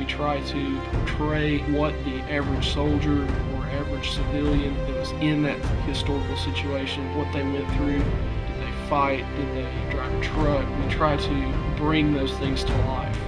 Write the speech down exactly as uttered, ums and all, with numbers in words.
we try to portray what the average soldier or average civilian that was in that historical situation, what they went through. Did they fight? Did they drive a truck? We try to bring those things to life.